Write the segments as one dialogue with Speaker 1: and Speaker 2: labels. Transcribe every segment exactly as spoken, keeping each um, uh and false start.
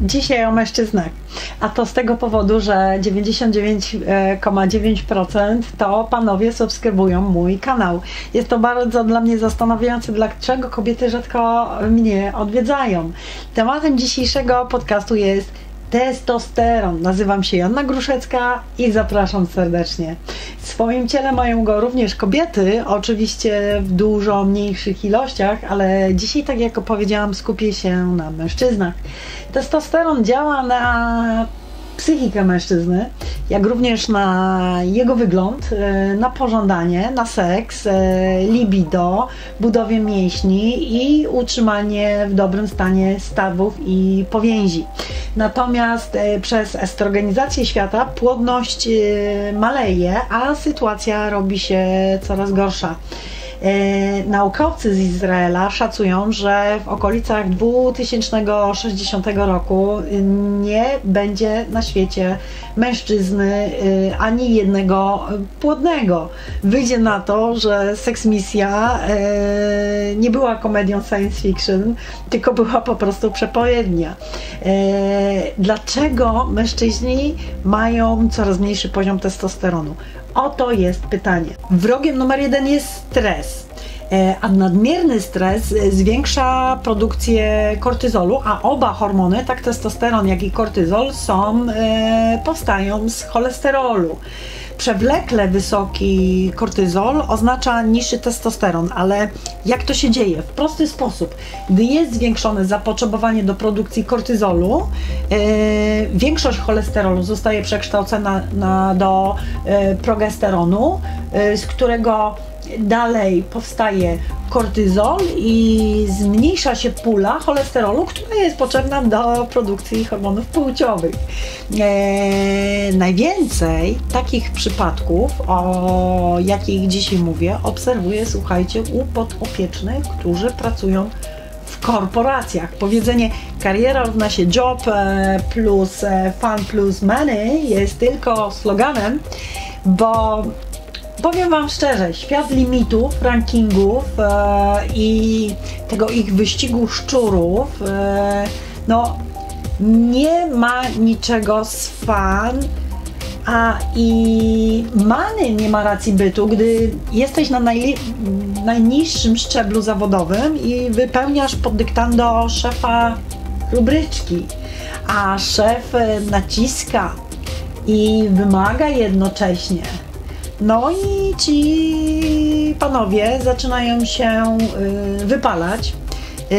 Speaker 1: Dzisiaj o mężczyznach, a to z tego powodu, że dziewięćdziesiąt dziewięć przecinek dziewięć procent to panowie subskrybują mój kanał. Jest to bardzo dla mnie zastanawiające, dlaczego kobiety rzadko mnie odwiedzają. Tematem dzisiejszego podcastu jest testosteron. Nazywam się Joanna Gruszecka i zapraszam serdecznie. W swoim ciele mają go również kobiety, oczywiście w dużo mniejszych ilościach, ale dzisiaj, tak jak powiedziałam, skupię się na mężczyznach. Testosteron działa na psychikę mężczyzny, jak również na jego wygląd, na pożądanie, na seks, libido, budowie mięśni i utrzymanie w dobrym stanie stawów i powięzi. Natomiast przez estrogenizację świata płodność maleje, a sytuacja robi się coraz gorsza. Naukowcy z Izraela szacują, że w okolicach dwa tysiące sześćdziesiątego roku nie będzie na świecie mężczyzny ani jednego płodnego. Wyjdzie na to, że Seks Misja nie była komedią science fiction, tylko była po prostu przepowiednia. Dlaczego mężczyźni mają coraz mniejszy poziom testosteronu? Oto jest pytanie. Wrogiem numer jeden jest stres, a nadmierny stres zwiększa produkcję kortyzolu, a oba hormony, tak testosteron jak i kortyzol, są, e, powstają z cholesterolu. Przewlekle wysoki kortyzol oznacza niższy testosteron, ale jak to się dzieje? W prosty sposób. Gdy jest zwiększone zapotrzebowanie do produkcji kortyzolu, e, większość cholesterolu zostaje przekształcona na, do e, progesteronu, e, z którego dalej powstaje kortyzol i zmniejsza się pula cholesterolu, która jest potrzebna do produkcji hormonów płciowych. Eee, najwięcej takich przypadków, o jakich dzisiaj mówię, obserwuję, słuchajcie, u podopiecznych, którzy pracują w korporacjach. Powiedzenie kariera równa się job plus fun plus money jest tylko sloganem, bo powiem Wam szczerze, świat limitów, rankingów e, i tego ich wyścigu szczurów e, no nie ma niczego z fan, a i many nie ma racji bytu, gdy jesteś na najli- najniższym szczeblu zawodowym i wypełniasz pod dyktando szefa rubryczki, a szef naciska i wymaga jednocześnie. No i ci panowie zaczynają się y, wypalać y,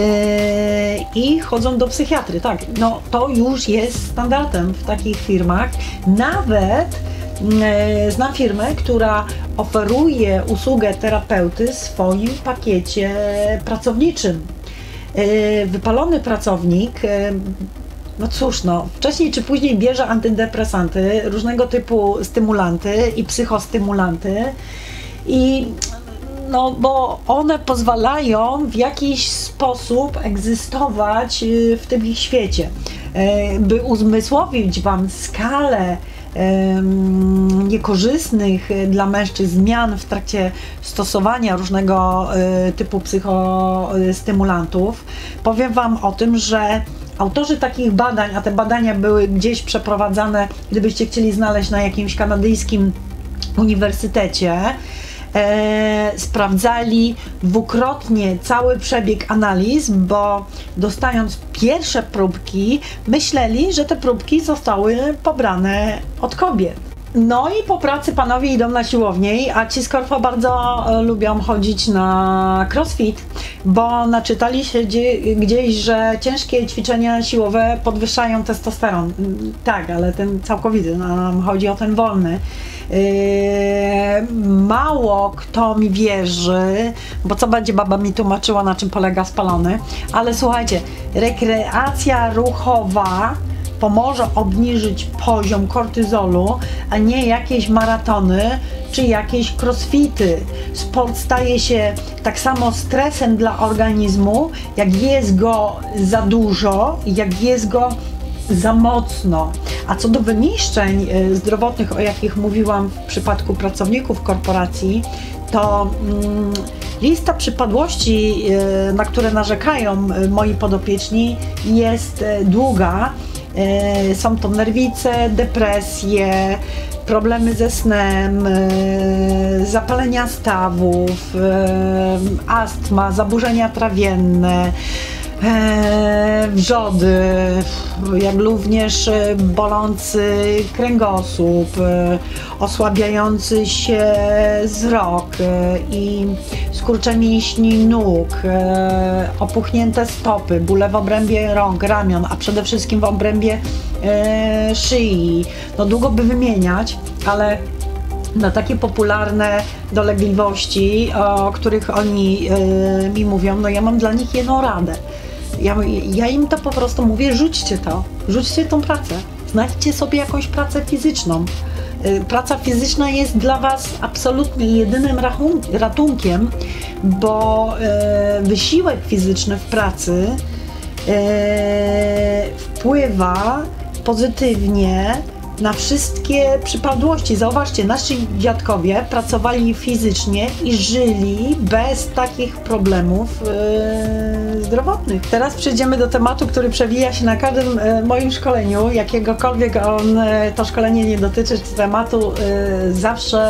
Speaker 1: i chodzą do psychiatry. Tak, no to już jest standardem w takich firmach. Nawet y, znam firmę, która oferuje usługę terapeuty w swoim pakiecie pracowniczym. Y, wypalony pracownik, y, no cóż, no, wcześniej czy później bierze antydepresanty, różnego typu stymulanty i psychostymulanty i no, bo one pozwalają w jakiś sposób egzystować w tym ich świecie. By uzmysłowić Wam skalę um, niekorzystnych dla mężczyzn zmian w trakcie stosowania różnego um, typu psychostymulantów, powiem Wam o tym, że autorzy takich badań, a te badania były gdzieś przeprowadzane, gdybyście chcieli znaleźć na jakimś kanadyjskim uniwersytecie, e, sprawdzali dwukrotnie cały przebieg analiz, bo dostając pierwsze próbki, myśleli, że te próbki zostały pobrane od kobiet. No i po pracy panowie idą na siłownię, a ci z korpo bardzo lubią chodzić na crossfit, bo naczytali się gdzieś, że ciężkie ćwiczenia siłowe podwyższają testosteron. Tak, ale ten całkowity, nam chodzi o ten wolny. Yy, mało kto mi wierzy, bo co będzie baba mi tłumaczyła, na czym polega spalony, ale słuchajcie, rekreacja ruchowa pomoże obniżyć poziom kortyzolu, a nie jakieś maratony czy jakieś crossfity. Sport staje się tak samo stresem dla organizmu, jak jest go za dużo, jak jest go za mocno. A co do wyniszczeń zdrowotnych, o jakich mówiłam w przypadku pracowników korporacji, to mm, lista przypadłości, na które narzekają moi podopieczni, jest długa E, są to nerwice, depresje, problemy ze snem, e, zapalenia stawów, e, astma, zaburzenia trawienne, e, wrzody, jak również bolący kręgosłup, e, osłabiający się wzrok e, i skurcze mięśni nóg, e, opuchnięte stopy, bóle w obrębie rąk, ramion, a przede wszystkim w obrębie e, szyi. No długo by wymieniać, ale na takie popularne dolegliwości, o których oni e, mi mówią, no ja mam dla nich jedną radę. Ja, ja im to po prostu mówię, rzućcie to, rzućcie tą pracę, znajdźcie sobie jakąś pracę fizyczną. Praca fizyczna jest dla Was absolutnie jedynym ratunkiem, bo e, wysiłek fizyczny w pracy e, wpływa pozytywnie na wszystkie przypadłości. Zauważcie, nasi dziadkowie pracowali fizycznie i żyli bez takich problemów e, zdrowotnych. Teraz przejdziemy do tematu, który przewija się na każdym e, moim szkoleniu, jakiegokolwiek on, e, to szkolenie nie dotyczy tematu, e, zawsze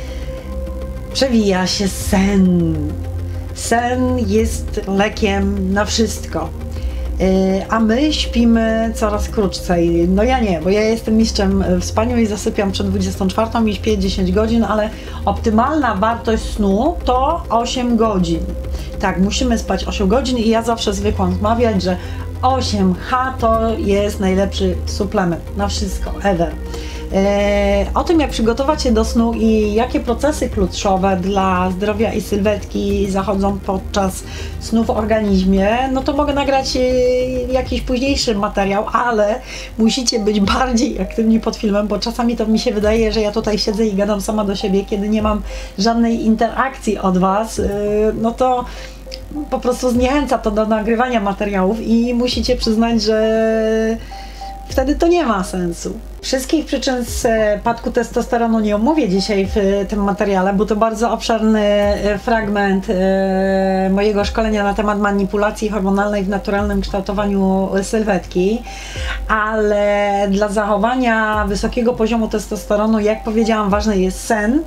Speaker 1: przewija się sen. Sen jest lekiem na wszystko. A my śpimy coraz krócej. No ja nie, bo ja jestem mistrzem w spaniu i zasypiam przed dwudziestą czwartą i śpię dziesięć godzin, ale optymalna wartość snu to osiem godzin. Tak, musimy spać osiem godzin i ja zawsze zwykłam zmawiać, że osiem H to jest najlepszy suplement na wszystko, ever. E, o tym, jak przygotować się do snu i jakie procesy kluczowe dla zdrowia i sylwetki zachodzą podczas snu w organizmie, no to mogę nagrać e, jakiś późniejszy materiał, ale musicie być bardziej aktywni pod filmem, bo czasami to mi się wydaje, że ja tutaj siedzę i gadam sama do siebie, kiedy nie mam żadnej interakcji od Was, e, no to po prostu zniechęca to do nagrywania materiałów i musicie przyznać, że wtedy to nie ma sensu. Wszystkich przyczyn spadku testosteronu nie omówię dzisiaj w tym materiale, bo to bardzo obszerny fragment mojego szkolenia na temat manipulacji hormonalnej w naturalnym kształtowaniu sylwetki, ale dla zachowania wysokiego poziomu testosteronu, jak powiedziałam, ważny jest sen,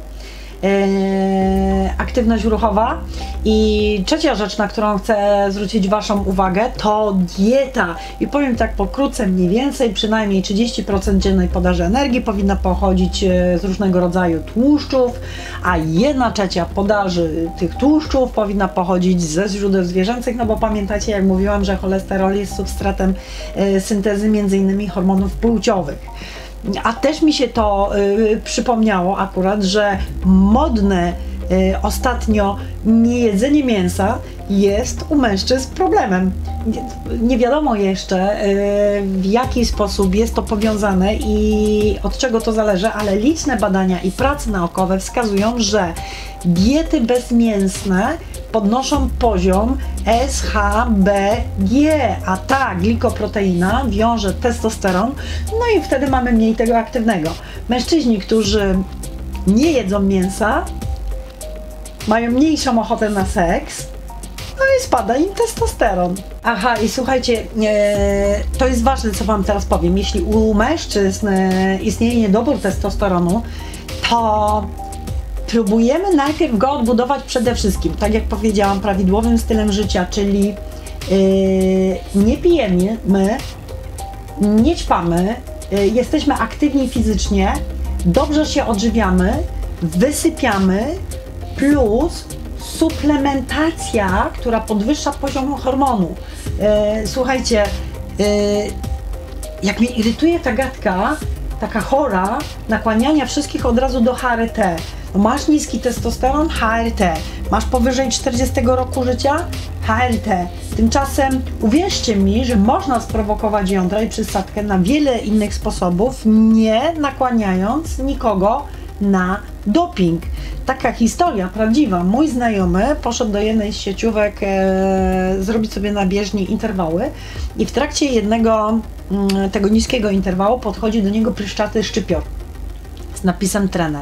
Speaker 1: aktywność ruchowa i trzecia rzecz, na którą chcę zwrócić Waszą uwagę, to dieta. I powiem tak pokrótce, mniej więcej przynajmniej trzydzieści procent dziennej podaży energii powinna pochodzić z różnego rodzaju tłuszczów, a jedna trzecia podaży tych tłuszczów powinna pochodzić ze źródeł zwierzęcych, no bo pamiętacie, jak mówiłam, że cholesterol jest substratem syntezy między innymi hormonów płciowych. A też mi się to y, przypomniało akurat, że modne y, ostatnio niejedzenie mięsa jest u mężczyzn problemem. Nie, nie wiadomo jeszcze y, w jaki sposób jest to powiązane i od czego to zależy, ale liczne badania i prace naukowe wskazują, że diety bezmięsne podnoszą poziom S H B G, a ta glikoproteina wiąże testosteron, no i wtedy mamy mniej tego aktywnego. Mężczyźni, którzy nie jedzą mięsa, mają mniejszą ochotę na seks, no i spada im testosteron. Aha, i słuchajcie, e, to jest ważne, co Wam teraz powiem. Jeśli u mężczyzn e, istnieje niedobór testosteronu, to próbujemy najpierw go odbudować przede wszystkim, tak jak powiedziałam, prawidłowym stylem życia, czyli yy, nie pijemy, my, nie ćpamy, yy, jesteśmy aktywni fizycznie, dobrze się odżywiamy, wysypiamy, plus suplementacja, która podwyższa poziom hormonu. Yy, słuchajcie, yy, jak mnie irytuje ta gadka, taka chora, nakłaniania wszystkich od razu do H R T. Masz niski testosteron? H R T. Masz powyżej czterdziestego roku życia? H R T. Tymczasem uwierzcie mi, że można sprowokować jądra i przysadkę na wiele innych sposobów, nie nakłaniając nikogo na doping. Taka historia prawdziwa. Mój znajomy poszedł do jednej z sieciówek e, zrobić sobie na bieżni interwały i w trakcie jednego m, tego niskiego interwału podchodzi do niego pryszczaty szczypior z napisem trener.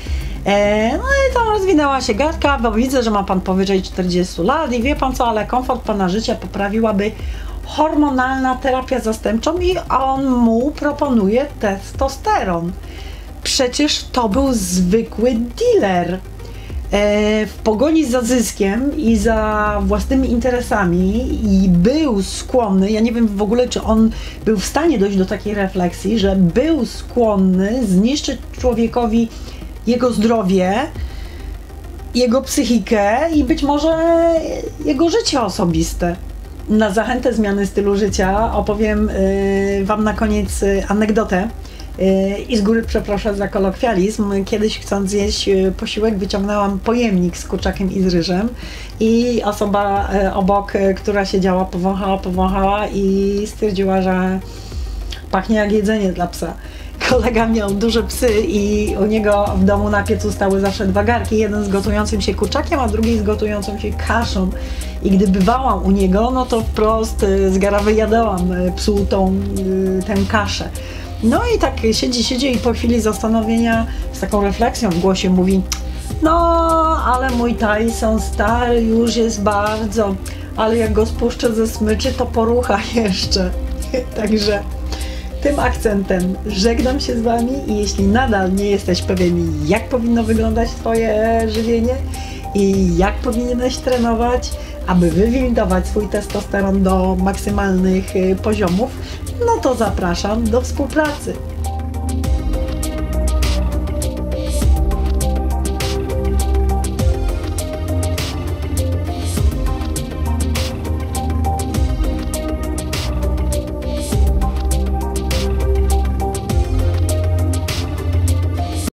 Speaker 1: E, no i tam rozwinęła się gadka, bo widzę, że ma pan powyżej czterdziestu lat i wie pan co, ale komfort pana życia poprawiłaby hormonalna terapia zastępczą i on mu proponuje testosteron. Przecież to był zwykły dealer. W pogoni za zyskiem i za własnymi interesami i był skłonny, ja nie wiem w ogóle, czy on był w stanie dojść do takiej refleksji, że był skłonny zniszczyć człowiekowi jego zdrowie, jego psychikę i być może jego życie osobiste. Na zachętę zmiany stylu życia opowiem yy, Wam na koniec anegdotę. I z góry przeproszę za kolokwializm. Kiedyś, chcąc zjeść posiłek, wyciągnęłam pojemnik z kurczakiem i z ryżem i osoba obok, która siedziała, powąchała, powąchała i stwierdziła, że pachnie jak jedzenie dla psa. Kolega miał duże psy i u niego w domu na piecu stały zawsze dwa garki, jeden z gotującym się kurczakiem, a drugi z gotującą się kaszą. I gdy bywałam u niego, no to wprost z gara wyjadałam psu tą, tę kaszę. No i tak siedzi, siedzi i po chwili zastanowienia z taką refleksją w głosie mówi: no, ale mój Tyson stary już jest bardzo, ale jak go spuszczę ze smyczy, to porucha jeszcze. Także tym akcentem żegnam się z Wami i jeśli nadal nie jesteś pewien, jak powinno wyglądać Twoje żywienie i jak powinieneś trenować, aby wywindować swój testosteron do maksymalnych poziomów, no to zapraszam do współpracy.